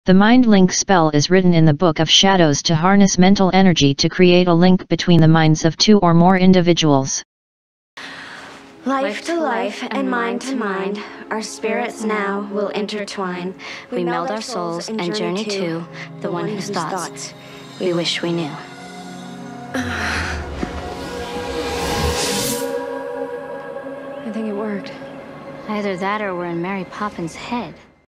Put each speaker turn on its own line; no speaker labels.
The Mind Link spell is written in the Book of Shadows to harness mental energy to create a link between the minds of two or more individuals.
Life to life and mind to mind, our spirits now will intertwine. We meld our souls and journey to the one whose thoughts we wish we knew.
I think it worked.
Either that or we're in Mary Poppins' head.